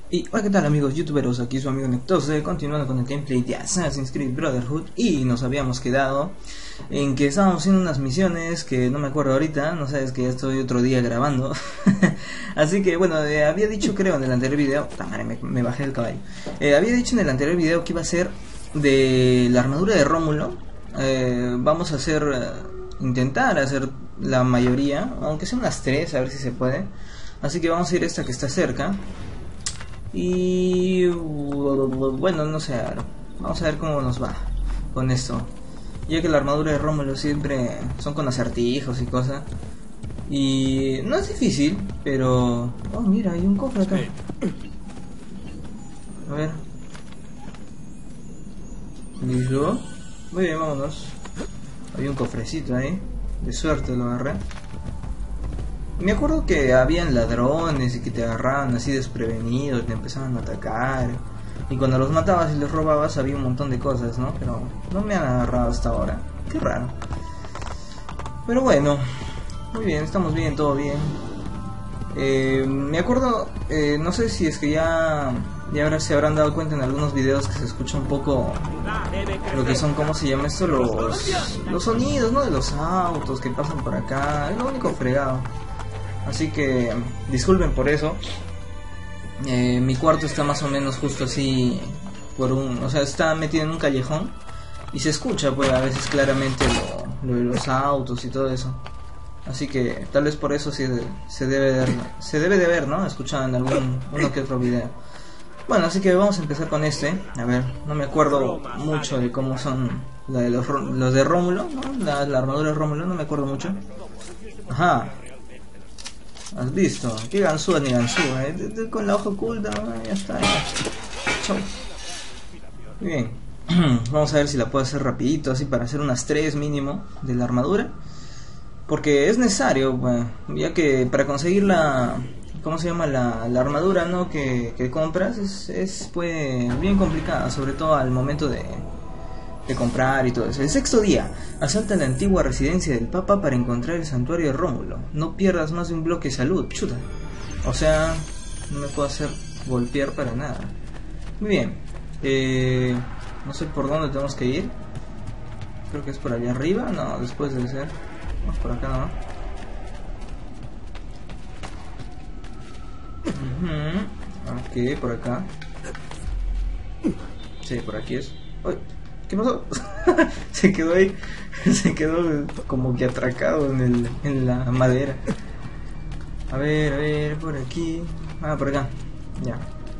Y hola, ¿qué tal amigos youtuberos? Aquí su amigo Nectose, continuando con el gameplay de Assassin's Creed Brotherhood. Y nos habíamos quedado en que estábamos haciendo unas misiones que no me acuerdo ahorita. No sabes que ya estoy otro día grabando. Así que bueno, había dicho creo en el anterior video. Madre, me bajé del caballo. Había dicho en el anterior video que iba a ser de la armadura de Rómulo. Vamos a hacer, intentar hacer la mayoría, aunque sean unas 3, a ver si se puede. Así que vamos a ir a esta que está cerca. Y bueno, no sé, vamos a ver cómo nos va con esto. Ya que la armadura de Rómulo siempre son con acertijos y cosas. Y no es difícil, pero... Oh, mira, hay un cofre acá. A ver. ¿Listo? Muy bien, vámonos. Hay un cofrecito ahí. De suerte lo agarré. Me acuerdo que habían ladrones y que te agarraban así desprevenidos, te empezaban a atacar. Y cuando los matabas y les robabas había un montón de cosas, ¿no? Pero no me han agarrado hasta ahora. Qué raro. Pero bueno, muy bien, estamos bien, todo bien. Me acuerdo, no sé si es que ya ahora se habrán dado cuenta en algunos videos que se escucha un poco lo que son, ¿cómo se llama esto? Los sonidos, ¿no? De los autos que pasan por acá. Es lo único fregado. Así que disculpen por eso. Mi cuarto está más o menos justo así o sea, está metido en un callejón y se escucha pues a veces claramente lo de los autos y todo eso. Así que tal vez por eso sí se debe de ver, ¿no? Escuchado en uno que otro video. Bueno, así que vamos a empezar con este. A ver, no me acuerdo mucho de cómo son los de Rómulo, ¿no? La armadura de Rómulo, no me acuerdo mucho. Ajá. ¿Has visto? Qué ganzúa ni ganzúa, con la hoja oculta, ya está, ya. Chau. Muy bien. Vamos a ver si la puedo hacer rapidito, así para hacer unas 3 mínimo de la armadura. Porque es necesario, bueno, ya que para conseguir ¿cómo se llama? La armadura, ¿no? que compras es pues bien complicada, sobre todo al momento de comprar y todo eso. El sexto día, asalta la antigua residencia del Papa para encontrar el santuario de Rómulo. No pierdas más de un bloque de salud, chuta. O sea, no me puedo hacer golpear para nada. Muy bien. No sé por dónde tenemos que ir. Creo que es por allá arriba. No, después debe ser. Vamos por acá nomás. Ok, por acá. Sí, por aquí es. ¡Ay! ¿Qué pasó? Se quedó ahí. Se quedó como que atracado en la madera. A ver, por aquí. Ah, por acá. Ya.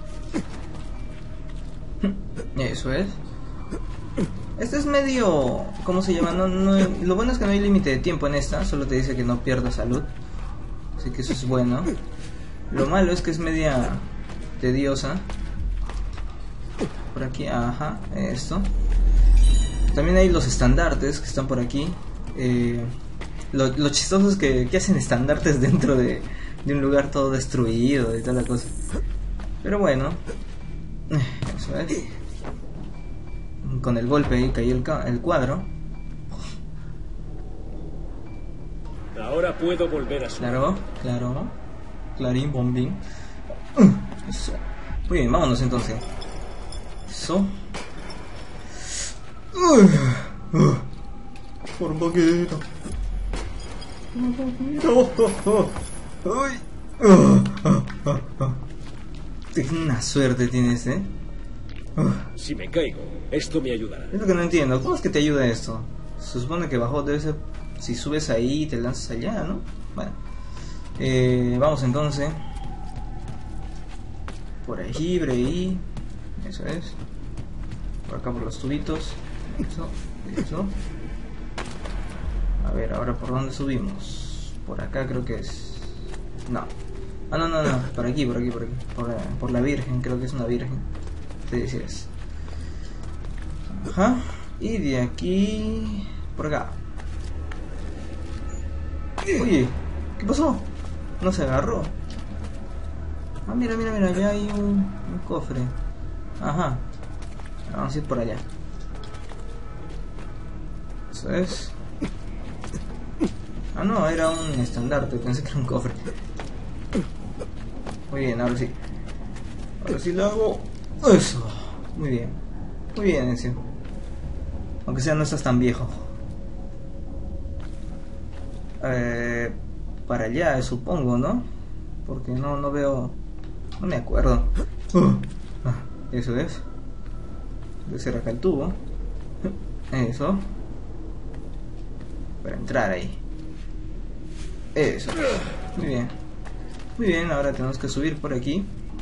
Eso es. Este es medio... ¿Cómo se llama? Lo bueno es que no hay límite de tiempo en esta. Solo te dice que no pierdas salud. Así que eso es bueno. Lo malo es que es media tediosa. Por aquí, ajá, esto. También hay los estandartes que están por aquí. Lo chistoso es que hacen estandartes dentro de un lugar todo destruido y toda la cosa. Pero bueno, eso es. Con el golpe ahí cayó el cuadro. Ahora puedo volver a subir. Claro. Clarín, bombín. Eso. Muy bien, vámonos entonces. Eso. Por un poquito. Una suerte tienes, Si me caigo, esto me ayudará. Es lo que no entiendo. ¿Cómo es que te ayuda esto? Se supone que bajo debe ser si subes ahí y te lanzas allá, ¿no? Bueno. Vamos entonces. Por ahí. Eso es. Por acá por los tubitos. Eso. A ver, ahora por dónde subimos. Por acá creo que es. No. Ah, no. Por aquí. Por la Virgen, creo que es una Virgen. Te decías. Ajá. Y de aquí. Por acá. Oye, ¿qué pasó? No se agarró. Ah, mira, ya hay un cofre. Ajá. Vamos a ir por allá. Eso es. Ah, no, era un estandarte, pensé que era un cofre. Muy bien, ahora sí. Ahora sí lo hago. Eso. Muy bien. Muy bien, Ezio. Aunque sea no estás tan viejo. Para allá, supongo, ¿no? Porque no veo... No me acuerdo. Eso es. Debe ser acá el tubo. Eso. Para entrar ahí. Eso. Muy bien. Muy bien, ahora tenemos que subir por aquí.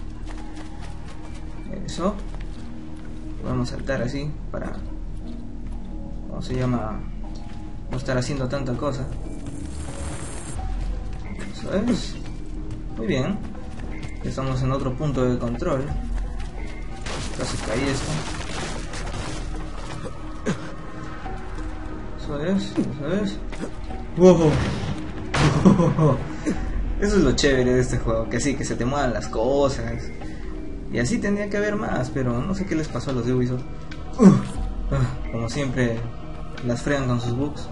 Eso. Vamos a saltar así para... ¿Cómo se llama? No estar haciendo tanta cosa. Eso es. Muy bien. Estamos en otro punto de control. Casi caí esto. Eso es. ¡Wow! Eso es lo chévere de este juego, que sí, que se te muevan las cosas. Y así tendría que haber más, pero no sé qué les pasó a los de Ubisoft. Como siempre, las fregan con sus bugs.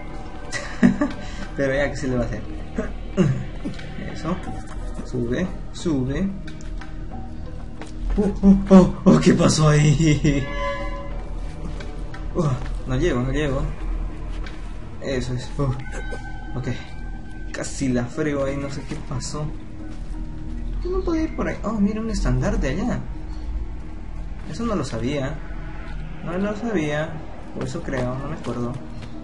Pero ya que se le va a hacer. Eso. Sube. ¿Qué pasó ahí? No llego. Eso es. Ok. Casi la frego ahí, no sé qué pasó. No podía ir por ahí. Oh, mira un estandarte allá. Eso no lo sabía. O eso creo, no me acuerdo.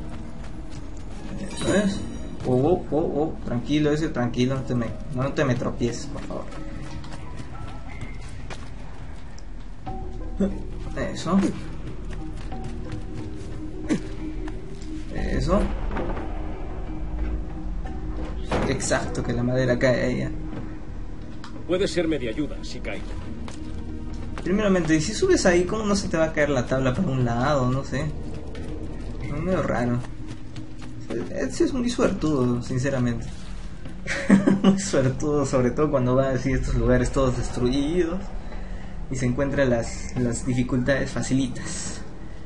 Eso es. Tranquilo, tranquilo, no te me tropieces, por favor. Eso. Exacto, que la madera cae a ella. Puede serme de ayuda si caigo. Primeramente, y si subes ahí, ¿cómo no se te va a caer la tabla para un lado? No sé. Es medio raro. Es muy suertudo, sinceramente. Muy suertudo, sobre todo cuando va así a estos lugares todos destruidos y se encuentran las dificultades facilitas.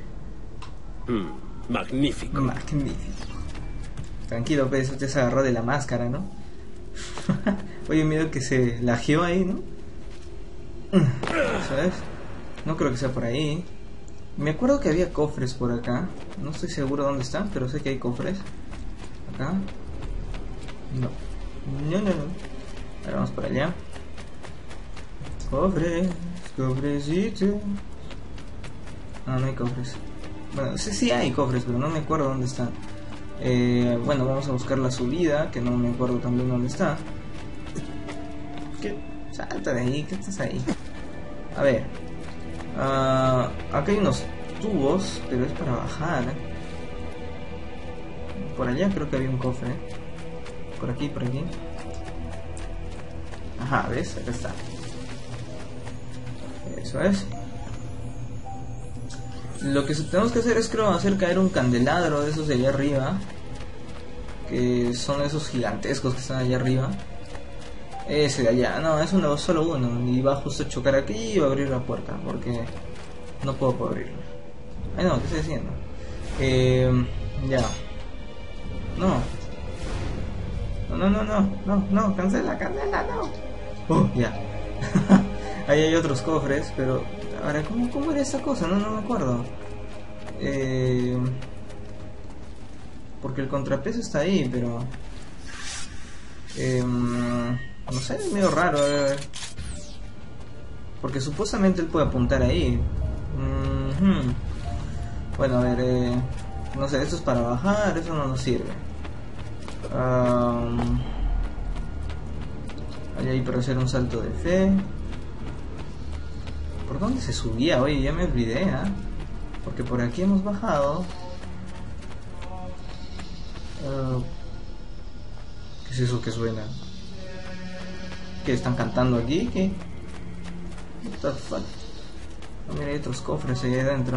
Magnífico. Tranquilo, pues eso te se agarró de la máscara, ¿no? Oye, miedo que se lajeó ahí, ¿no? ¿Sabes? No creo que sea por ahí. Me acuerdo que había cofres por acá. No estoy seguro dónde están, pero sé que hay cofres. Acá. No. Ahora vamos para allá. Cofrecitos. No hay cofres. Bueno, sí hay cofres, pero no me acuerdo dónde están. Bueno, vamos a buscar la subida, que no me acuerdo también dónde está. ¿Qué? Salta de ahí, ¿qué estás ahí? A ver. Acá hay unos tubos, pero es para bajar. Por allá creo que había un cofre. Por aquí. Ajá, ¿ves? Acá está. Eso es. Lo que tenemos que hacer es, creo, hacer caer un candelabro de esos de allá arriba. Que son esos gigantescos que están allá arriba. Ese de allá, no, es solo uno. Y va justo a chocar aquí y va a abrir la puerta. Porque no puedo abrirlo. Ay no, ¿qué estoy haciendo? Ya. No, cancela, no. Ya. Ahí hay otros cofres, pero... Ahora, ¿cómo era esa cosa? No me acuerdo. Porque el contrapeso está ahí, pero... no sé, es medio raro. Porque supuestamente él puede apuntar ahí. Bueno, a ver, no sé, esto es para bajar, eso no nos sirve. Hay para hacer un salto de fe. ¿Por dónde se subía? Oye, ya me olvidé, porque por aquí hemos bajado. ¿Qué es eso que suena? ¿Qué están cantando aquí? ¿Qué? What the fuck? Mira, hay otros cofres ahí adentro.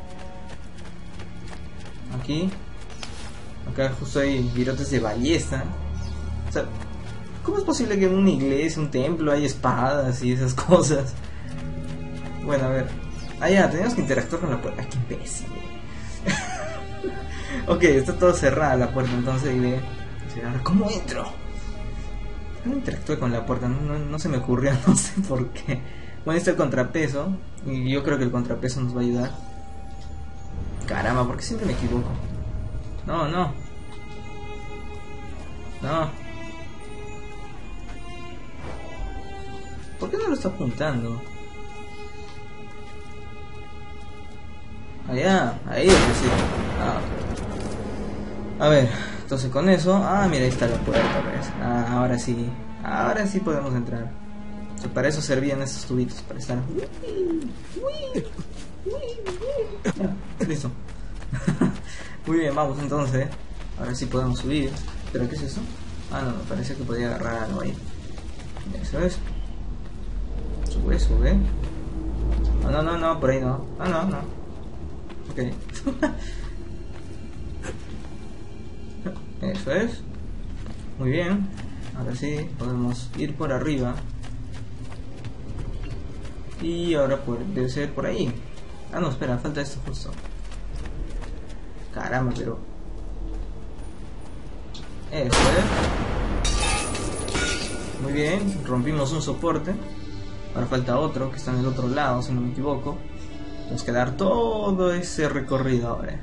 Aquí. Acá justo hay virotes de ballesta. O sea, ¿cómo es posible que en una iglesia, un templo, hay espadas y esas cosas? Bueno, a ver. Ya, tenemos que interactuar con la puerta. ¡Qué imbécil! Ok, está todo cerrada la puerta, entonces diré... Ahora, ¿cómo entro? No interactué con la puerta, no se me ocurrió, no sé por qué. Bueno, está el contrapeso. Y yo creo que el contrapeso nos va a ayudar. Caramba, ¿por qué siempre me equivoco? No, no. No. ¿Por qué no lo está apuntando? Allá, ahí es decir. Ah, ok. A ver, entonces con eso. Ah, mira, ahí está la puerta, ¿ves? Ah, ahora sí. Ahora sí podemos entrar. O sea, para eso servían estos tubitos, para estar. Ya, listo. Muy bien, vamos entonces. Ahora sí podemos subir. ¿Pero qué es eso? Ah, no, me parece que podía agarrar algo ahí. Eso es. Sube, sube. Oh, no, no, no, por ahí no. Ah, no, no. Ok. Eso es. Muy bien. Ahora sí, podemos ir por arriba. Y ahora debe ser por ahí. Ah, no, espera, falta esto justo. Caramba, pero... Eso es. Muy bien, rompimos un soporte. Ahora falta otro que está en el otro lado, si no me equivoco. Tenemos que dar todo ese recorrido ahora.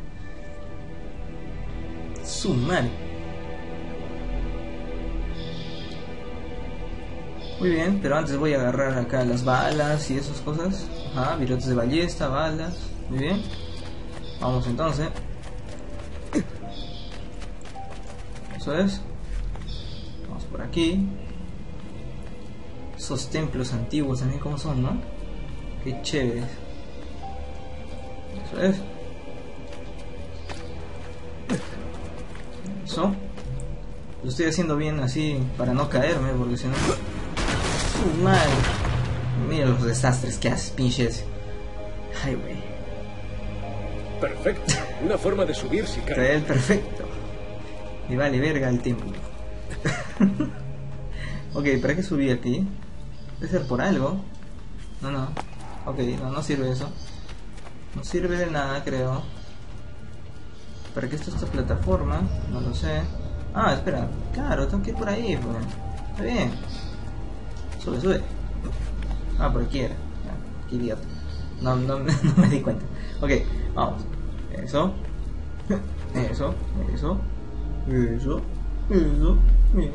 Su madre. Muy bien, pero antes voy a agarrar acá las balas y esas cosas. Ajá, virotes de ballesta, balas. Muy bien. Vamos entonces. Eso es. Vamos por aquí. Esos templos antiguos también como son, ¿no? Qué chéveres. Eso es. Eso. Lo estoy haciendo bien así para no caerme, porque si no... Madre. Mira los desastres que haces, pinches. Ay, güey. Perfecto. Una forma de subir si cae. Perfecto. Y vale verga el templo. Ok, ¿para qué subí aquí? Debe ser por algo. No, no. Ok, no, no sirve eso. No sirve de nada, creo. ¿Para qué está esta plataforma? No lo sé. Ah, espera. Claro, tengo que ir por ahí, pues. Está bien. Sube, sube. Ah, por aquí era. Ya, qué idiota. No, no, no me di cuenta. Ok, vamos. Eso. Eso. Eso. Eso. Eso. Bien.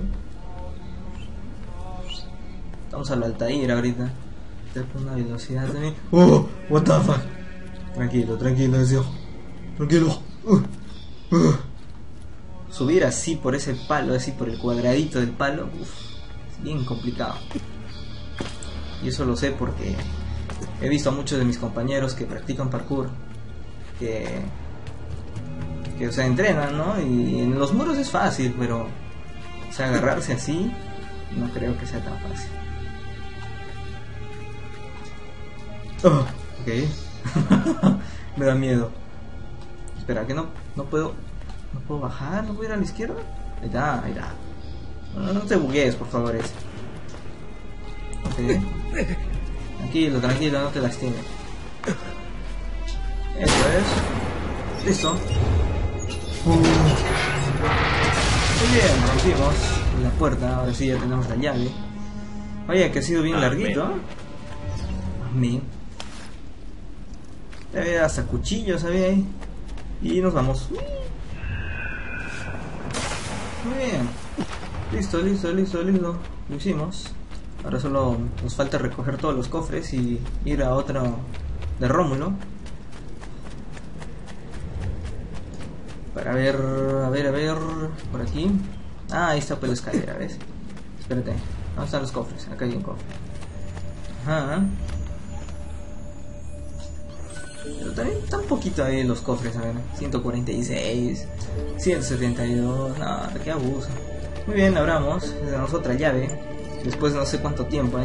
Estamos a la Altair ahorita. Estoy con una velocidad también. Oh, what the fuck. Tranquilo, tranquilo, deseo. Tranquilo. Subir así por ese palo, así por el cuadradito del palo, es bien complicado. Y eso lo sé porque he visto a muchos de mis compañeros que practican parkour, que o sea, entrenan, ¿no? Y en los muros es fácil, pero o sea, agarrarse así no creo que sea tan fácil. Oh, ok. Me da miedo. Espera, que no puedo bajar, no puedo ir a la izquierda. Ahí está, ahí está. No te buguees, por favor. Ok. Tranquilo, tranquilo, no te lastimes. Eso es. Listo. Muy bien, rompimos la puerta. Ahora sí ya tenemos la llave. Oye, que ha sido bien larguito. Amén. Había hasta cuchillos, había ahí. Y nos vamos. Muy bien. Listo, listo, listo, listo. Lo hicimos. Ahora solo nos falta recoger todos los cofres y ir a otro de Rómulo. Para ver, a ver, por aquí. Ah, ahí está pues la escalera, ¿ves? Espérate, ¿dónde están los cofres? Acá hay un cofre. Ajá. Pero también está un poquito ahí los cofres, a ver. 146, 172, no, qué abuso. Muy bien, abramos, le damos otra llave. Después de no sé cuánto tiempo,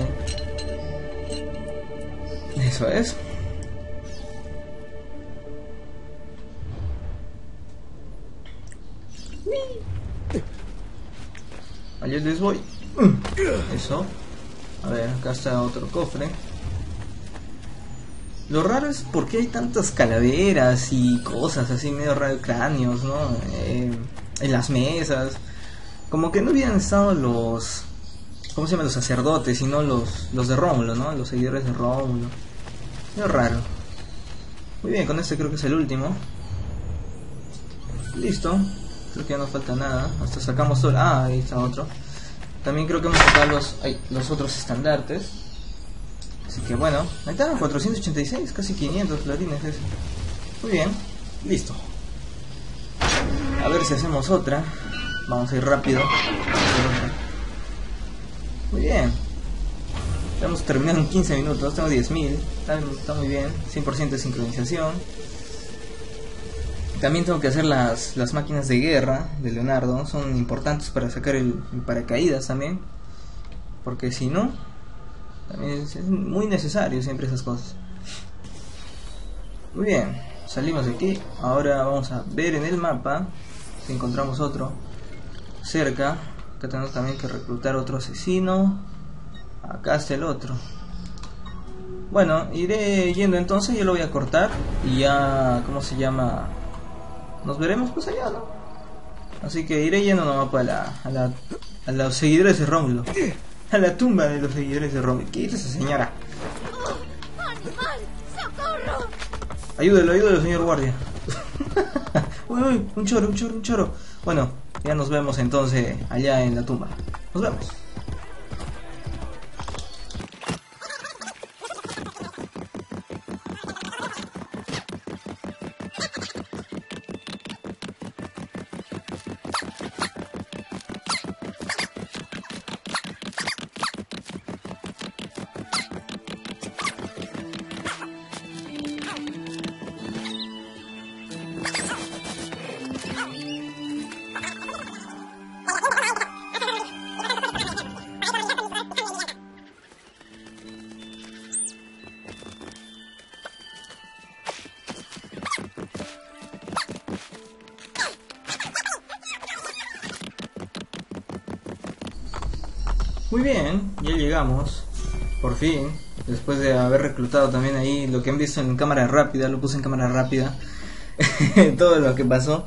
Eso es. Allá les voy. Eso. A ver, acá está otro cofre. Lo raro es por qué hay tantas calaveras y cosas así medio radiocráneos, ¿no? En las mesas. Como que no hubieran estado los ¿cómo se llaman? Los sacerdotes y no los de Rómulo, ¿no? Los seguidores de Rómulo. Es raro. Muy bien, con este creo que es el último. Listo. Creo que ya no falta nada. Hasta sacamos todo. Ah, ahí está otro. También creo que hemos sacado los otros estandartes. Así que bueno, ahí está, 486, casi 500 clarines ese. Muy bien, listo. A ver si hacemos otra. Vamos a ir rápido. Muy bien. Hemos terminado en 15 minutos, tengo 10.000. Está muy bien, 100% de sincronización. También tengo que hacer las máquinas de guerra de Leonardo. Son importantes para sacar el paracaídas también. Porque si no, también es muy necesario siempre esas cosas. Muy bien, salimos de aquí. Ahora vamos a ver en el mapa si encontramos otro cerca. Acá tenemos también que reclutar otro asesino. Acá está el otro. Bueno, iré yendo entonces. Yo lo voy a cortar y ya, ¿cómo se llama? Nos veremos pues allá, ¿no? Así que iré yendo nomás para a los seguidores de Rómulo. A la tumba de los seguidores de Rómulo. ¿Qué dice esa señora? ¡Socorro! Ayúdelo, señor guardia. Uy, un choro. Bueno, ya nos vemos entonces allá en la tumba. Nos vemos. Muy bien, ya llegamos, por fin, después de haber reclutado también ahí lo que han visto en cámara rápida, lo puse en cámara rápida, todo lo que pasó,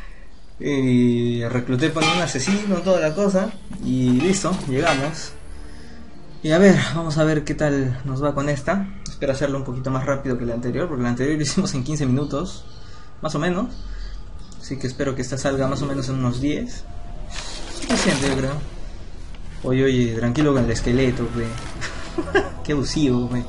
y recluté por un asesino, toda la cosa, y listo, llegamos. Y a ver, vamos a ver qué tal nos va con esta. Espero hacerlo un poquito más rápido que la anterior, porque la anterior lo hicimos en 15 minutos, más o menos, así que espero que esta salga más o menos en unos 10, suficiente yo creo. Oye, tranquilo con el esqueleto, güey. Qué abusivo, güey.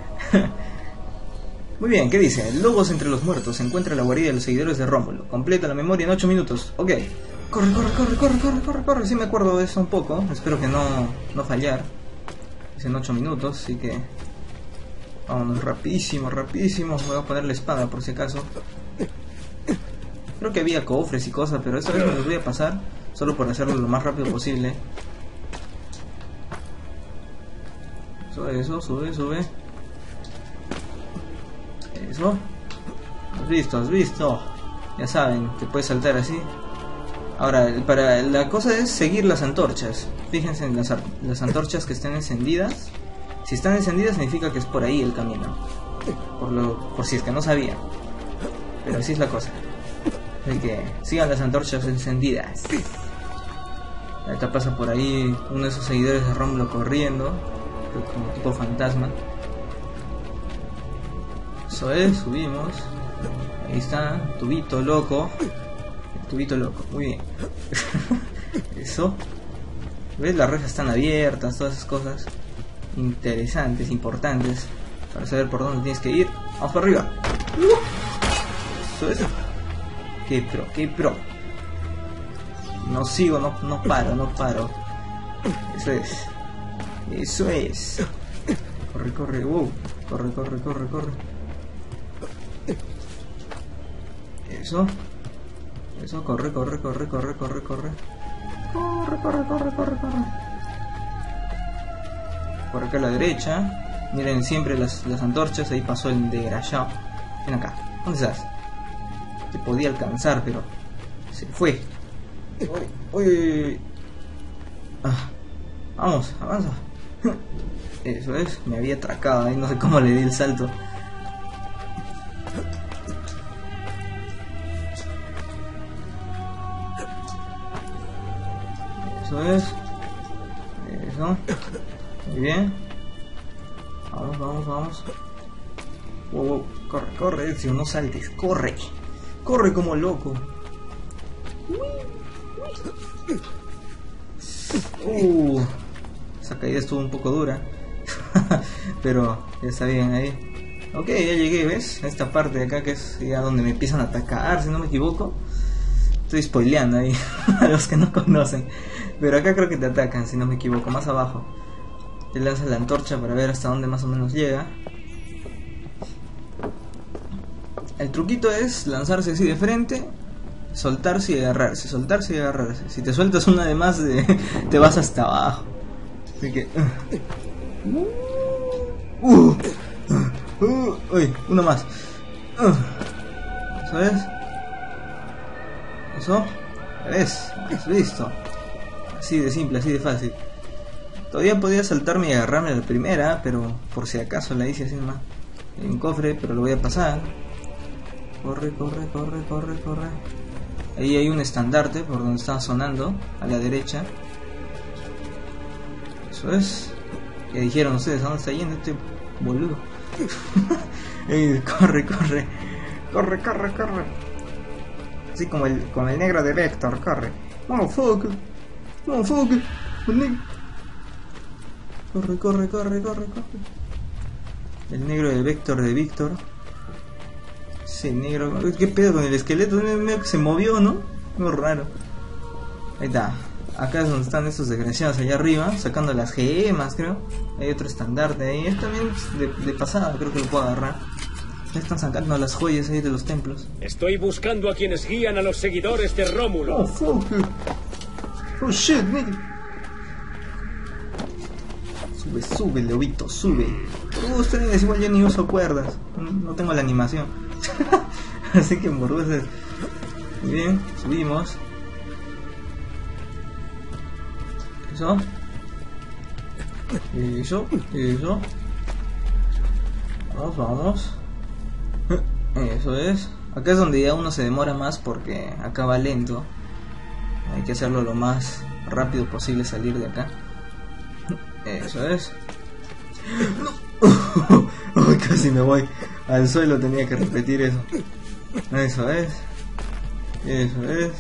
Muy bien, ¿qué dice? Lobos entre los muertos. Se encuentra la guarida de los seguidores de Rómulo. Completa la memoria en 8 minutos. Ok. Corre. Sí me acuerdo de eso un poco. Espero que no fallar. Es en 8 minutos, así que... vámonos rapidísimo. Voy a poner la espada por si acaso. Creo que había cofres y cosas, pero esta vez me los voy a pasar. Solo por hacerlo lo más rápido posible. Eso, sube. Eso. Has visto. Ya saben que puedes saltar así. Ahora, la cosa es seguir las antorchas. Fíjense en las antorchas que estén encendidas. Si están encendidas significa que es por ahí el camino. Por si es que no sabían. Pero así es la cosa. Así que sigan las antorchas encendidas. Ahorita pasa por ahí uno de esos seguidores de Rómulo corriendo, como tipo fantasma. Eso es, subimos. Ahí está, tubito loco. El tubito loco, muy bien. Eso. ¿Ves? Las rejas están abiertas, todas esas cosas interesantes, importantes, para saber por dónde tienes que ir. Vamos para arriba. Eso es. Qué pro. No sigo, no paro. Eso es. Corre. Corre. Eso, corre. Por acá a la derecha. Miren siempre las antorchas. Ahí pasó el desgraciado. Ven acá. ¿Dónde estás? Te podía alcanzar, pero se fue. Uy. Vamos, avanza. Eso es, me había atracado ahí, no sé cómo le di el salto. Eso es. Eso. Muy bien. Vamos, vamos, vamos. Wow, corre, corre, Ezio, no saltes, corre. Corre como loco. Esa caída estuvo un poco dura. Pero ya está bien ahí. Ok, ya llegué, ¿ves? A esta parte de acá que es ya donde me empiezan a atacar, si no me equivoco. Estoy spoileando ahí a los que no conocen. Pero acá creo que te atacan, si no me equivoco, más abajo. Te lanzas la antorcha para ver hasta dónde más o menos llega. El truquito es lanzarse así de frente, soltarse y agarrarse, soltarse y agarrarse. Si te sueltas una de más, te vas hasta abajo. Así que... uy, uno más. ¿Eso es? ¿Eso? ¿Ves? Listo. Así de simple, así de fácil. Todavía podía saltarme y agarrarme a la primera, pero por si acaso la hice así nomás. Hay un cofre, pero lo voy a pasar. Corre, corre, corre, corre, corre. Ahí hay un estandarte por donde estaba sonando, a la derecha. Eso es. ¿Qué dijeron ustedes? ¿A dónde está yendo este boludo? Corre, corre. Corre, corre, corre. Así como el negro de Vector, corre. Motherfucker. Motherfucker. Corre, corre, corre, corre, corre. El negro de Vector de Víctor. Sí, negro. ¿Qué pedo con el esqueleto? Se movió, ¿no? Muy raro. Ahí está. Acá es donde están estos desgraciados allá arriba, sacando las gemas, creo. Hay otro estandarte ahí. Este también de pasada, creo que lo puedo agarrar. Están sacando las joyas ahí de los templos. Estoy buscando a quienes guían a los seguidores de Rómulo. Oh, fuck. Oh, shit, nigga. Sube, sube, lobito, sube. Ustedes igual yo ni uso cuerdas. No tengo la animación. Así que morruces. Muy bien, subimos. Eso. Eso, eso. Vamos, vamos. Eso es. Acá es donde ya uno se demora más porque acá va lento. Hay que hacerlo lo más rápido posible, salir de acá. Eso es. ¡No! Casi me voy al suelo, tenía que repetir eso. Eso es. Eso es.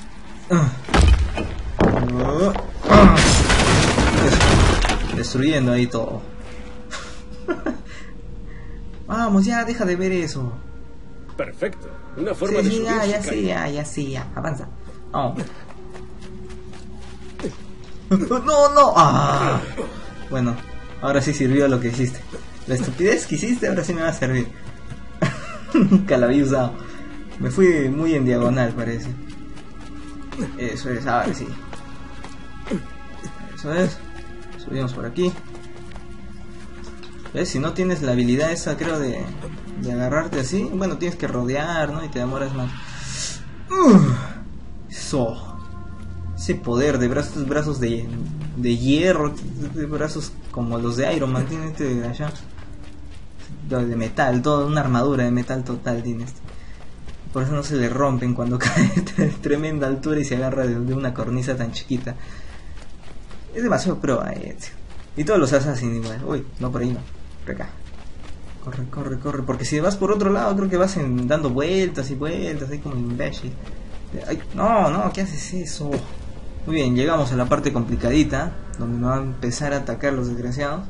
Eso. Destruyendo ahí todo. Vamos, ya, deja de ver eso. Perfecto. Una forma de subir. Ya. Avanza. Oh. No. Ah. Bueno, ahora sí sirvió lo que hiciste. La estupidez que hiciste ahora sí me va a servir. Nunca la había usado. Me fui muy en diagonal, parece. Eso es, ahora sí. Eso es. Subimos por aquí. ¿Ves? Si no tienes la habilidad esa, creo, de agarrarte así, bueno, tienes que rodear, ¿no? Y te demoras más. Eso. Ese poder de brazos de hierro, de brazos como los de Iron Man, tiene este de allá. De metal, toda una armadura de metal total tiene este. Por eso no se le rompen cuando cae de tremenda altura y se agarra de una cornisa tan chiquita. Es demasiado pro, y todos los Assassin igual. Uy, no, por ahí no. Por acá. Corre, corre, corre. Porque si vas por otro lado, creo que vas dando vueltas y vueltas, ahí como imbécil. Ay, no, ¿qué haces eso? Muy bien, llegamos a la parte complicadita, donde me van a empezar a atacar los desgraciados.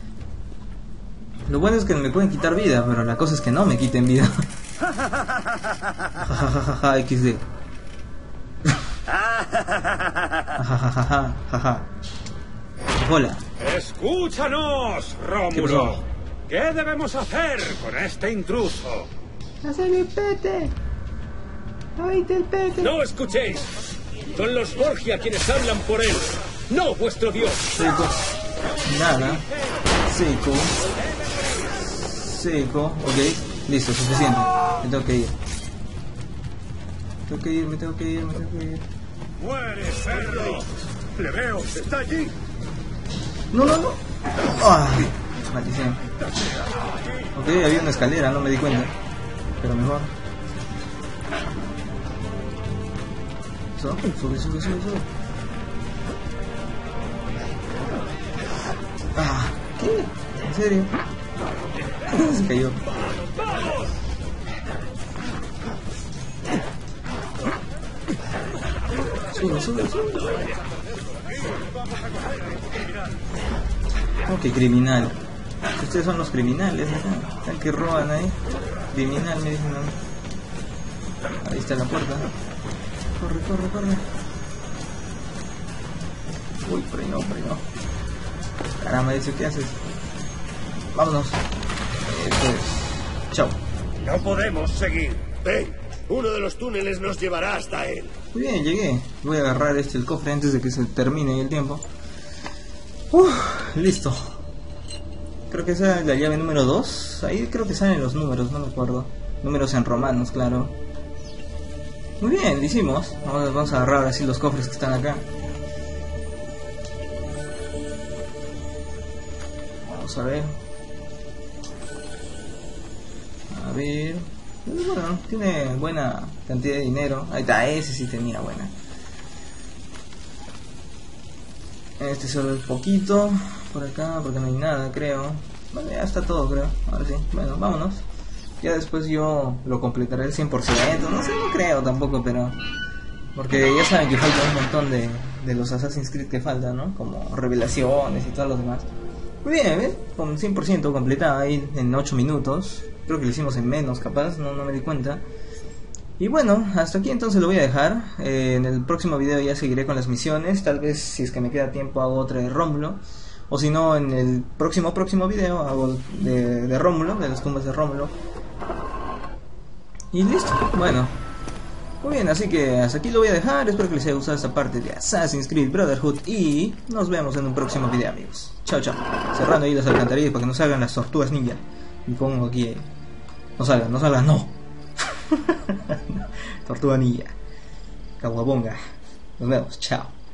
Lo bueno es que me pueden quitar vida, pero la cosa es que no me quiten vida. Jajajaja, XD. Jajajaja. Hola. Escúchanos, Rómulo. ¿Qué debemos hacer con este intruso? ¡Hacerle pete! ¡Oíste el pete! ¡No escuchéis! Son los Borgia quienes hablan por él, no vuestro dios. Seco. Nada. Seco. Ok. Listo, suficiente. Me tengo que ir. Me tengo que ir. ¡Muere, perro! ¡Plebeo! ¡Está allí! No. ¡Ah! Maldición. Ok, había una escalera, no me di cuenta. Pero mejor. Sube. Ah, ¿qué? ¿En serio? Se cayó. Sube, sube, sube. Ok, criminal. Ustedes son los criminales, ¿no? Están que roban ahí. Criminal, me dicen. ¿No? Ahí está la puerta. Corre, corre, corre. Uy, por ahí no, por ahí no. Caramba, dice, ¿qué haces? Vámonos. Eso es. Chao. No podemos seguir. Ven, uno de los túneles nos llevará hasta él. Muy bien, llegué. Voy a agarrar el cofre antes de que se termine el tiempo. Listo. Creo que esa es la llave número 2. Ahí creo que salen los números, no me acuerdo. Números en romanos, claro. Muy bien, lo hicimos. Vamos a agarrar así los cofres que están acá. Vamos a ver. A ver. Bueno, tiene buena cantidad de dinero. Ahí está, ese sí tenía buena. Este solo es poquito. Por acá, porque no hay nada, creo. Bueno, ya está todo, creo. Ahora sí. Bueno, vámonos. Ya después yo lo completaré al 100%. No sé, no creo tampoco, pero... Porque ya saben que falta un montón de los Assassin's Creed que faltan, ¿no? Como revelaciones y todos los demás. Muy bien, ¿ves? Con 100% completada ahí en 8 minutos. Creo que lo hicimos en menos, capaz, no me di cuenta. Y bueno, hasta aquí entonces lo voy a dejar. En el próximo video ya seguiré con las misiones. Tal vez si es que me queda tiempo hago otra de Rómulo. O si no, en el próximo video hago de Rómulo, de las tumbas de Rómulo. Y listo, bueno. Muy bien, así que hasta aquí lo voy a dejar. Espero que les haya gustado esta parte de Assassin's Creed Brotherhood. Y nos vemos en un próximo video, amigos. Chao, chao. Cerrando ahí las alcantarillas para que no salgan las tortugas ninja. Y pongo aquí... No salgan, no. Tortuga ninja. Caguabonga. Nos vemos, chao.